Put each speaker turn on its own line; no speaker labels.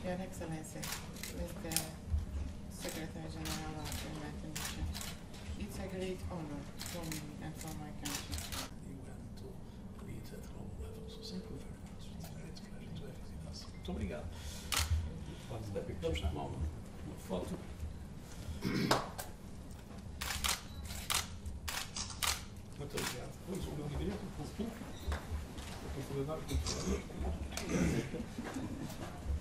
Your Excellency, Mr. Secretary-General of the United Nations, it's a great honor for me and for my country.
You went to read at global level, so thank you very much. It's a great pleasure to have you with us. Muito obrigado. Vamos tomar uma foto. Muito obrigado. Vamos ao meu gabinete, com o público. Vou falar com o